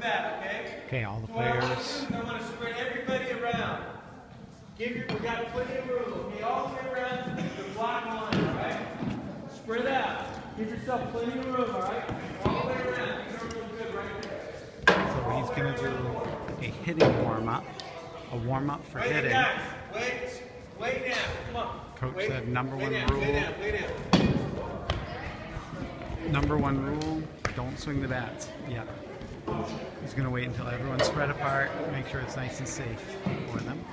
bat, okay? Okay, all the so players. players. I want to spread everybody around. We got plenty of room, okay? All the way around the block line, all right? Spread out. Give yourself plenty of room, all right? All the way around. You're doing good right there. So he's going to do a hitting warm-up. A warm-up for hitting. Guys, wait down. Come on. Coach said number one rule. Lay down. Number one rule, don't swing the bats yet. He's going to wait until everyone's spread apart, make sure it's nice and safe for them.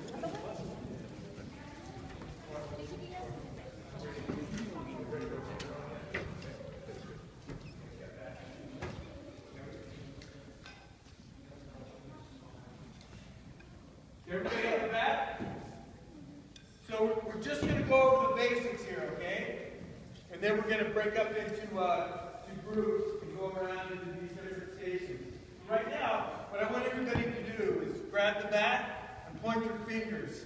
Everybody have the bat? So we're just going to go over the basics here, okay? And then we're going to break up into groups and go around into these different stations. Right now, what I want everybody to do is grab the bat and point your fingers.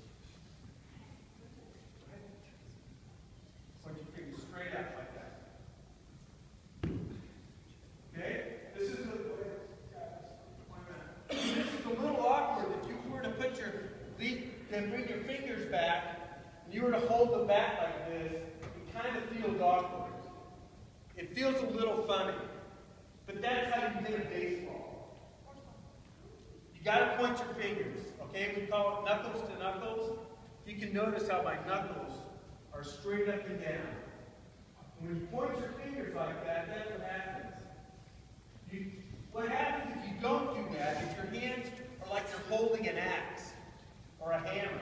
Point your fingers straight out like that. Okay? This is a little awkward. If you were to put then bring your fingers back, and you were to hold the bat like this, it kind of feels awkward. It feels a little funny. But that's how you hit a baseball. You got to point your fingers. Okay? We call it knuckles to knuckles. You can notice how my knuckles are straight up and down. And when you point your fingers like that, that's what happens. What happens if you don't do that is your hands are like you're holding an axe or a hammer.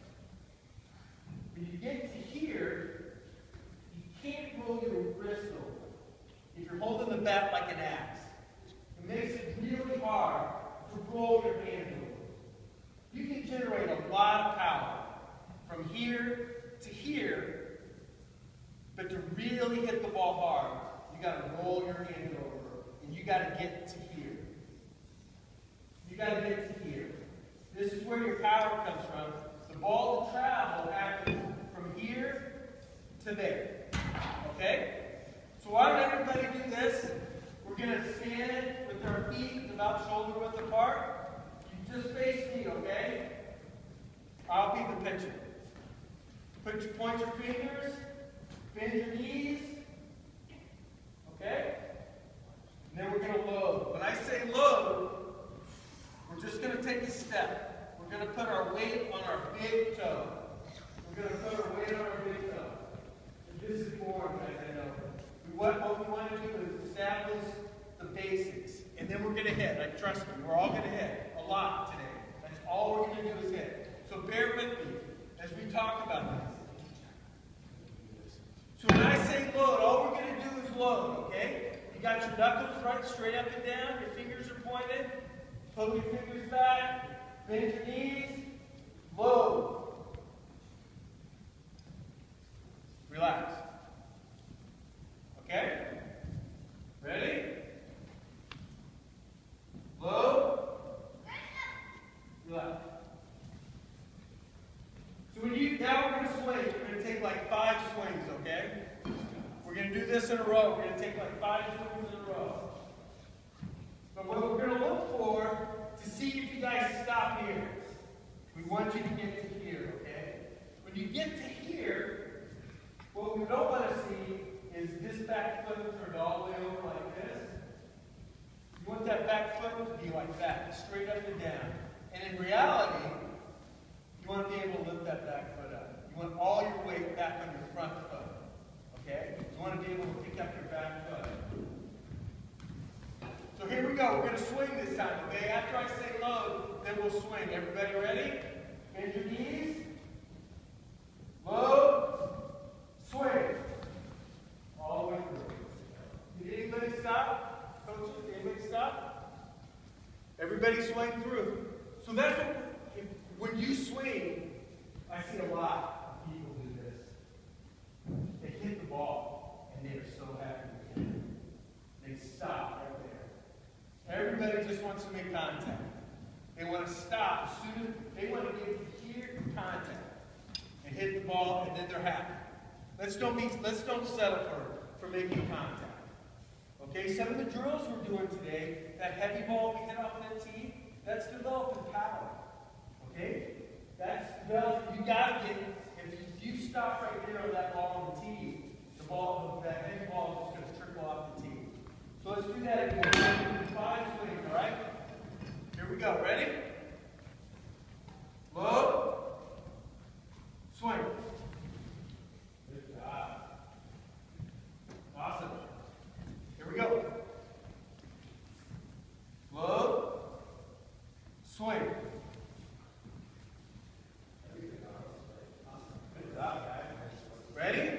When you get to here, you can't roll your wrist over if you're holding the bat like an axe. It makes it really hard to roll your hand over. You can generate a lot of power from here to here, but to really hit the ball hard, you got to roll your hand over, and you got to get to here. You got to get to here. This is where your power comes from. The ball to travel happens from here to there. Okay? So why don't everybody do this? We're going to stand with our feet about shoulder width apart. You just face me, okay? I'll be the pitcher. Point your fingers, bend your knees. Okay? And then we're going to load. When I say load, we're just going to take a step. We're going to put our weight on our big toe. We're going to put our weight on our big toe. And this is boring, guys, I know. What we want to do is establish the basics. And then we're going to hit. Like, trust me, we're all going to hit a lot today. That's all we're going to do is hit. So bear with me as we talk about this. So when I say load, all we're going to do is load, okay? You got your knuckles right straight up and down. Your fingers are pointed. Pull your fingers back. Bend your knees. Load. Relax. Okay? Ready? Load. Relax. So now we're going to swing. We're going to take like 5 swings, okay? We're going to do this in a row. We're going to take like 5 swings in a row. But what we're going to look for to see if you guys stop here. We want you to get to here, okay? When you get to here, what we don't want to see is this back foot turned all the way over like this. You want that back foot to be like that, straight up and down. And in reality, you want to be able to lift that back foot up. You want all your weight back on your front foot. Okay? You want to be able to pick up your back foot. So here we go. We're going to swing this time, okay? After I say load, then we'll swing. Everybody ready? Bend your knees. Load. Swing. All the way through. Did anybody stop? Coaches, did anybody stop? Everybody swing through. So that's what, when you swing, I see a lot of people do this. They hit the ball, and they are so happy with it. They stop right there. Everybody just wants to make contact. They want to stop as soon as they want to get to hear contact and hit the ball, and then they're happy. Let's don't settle for making contact. Okay, some of the drills we're doing today, that heavy ball we hit off that tee, that's developing power. Okay? That's developing, you gotta get, if you stop right there on that ball on the tee, that heavy ball is just gonna trickle off the tee. So let's do that again. 5 swings, alright? Here we go, ready? Low, swing. Good job. Awesome. Here we go. Low, swing. Good job, guys. Ready?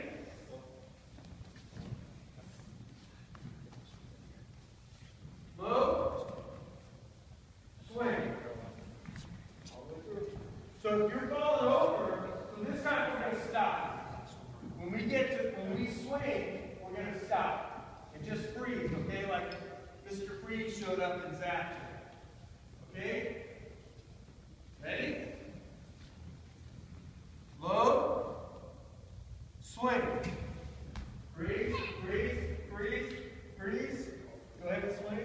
Low, swing. So if you're falling over, so this time we're going to stop. When we swing, we're going to stop. And just freeze, okay? Like Mr. Freeze showed up in Zaptor. Okay? Ready? Low, swing. Freeze, freeze, freeze, freeze. Go ahead and swing.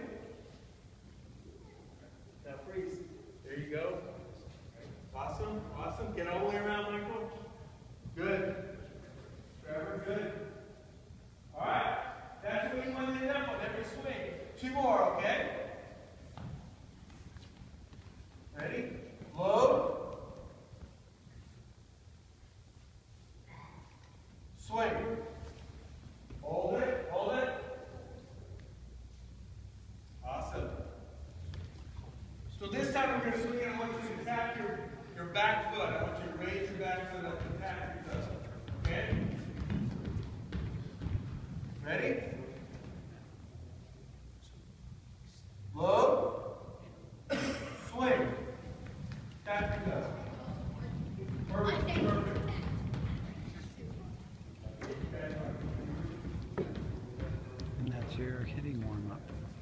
Now freeze. There you go. Awesome, awesome. Get all the way around, Michael. Good. Trevor, good. All right. That's what you want to end up on every swing. 2 more, okay? Ready? Low. Swing. Hold it, hold it. Awesome. So this time we're going to swing and I want you to tap your back foot. I want you to raise your back foot up and tap your toe. Okay? Ready? Low. Swing. Tap your toe. Perfect, perfect. And that's your hitting warm-up.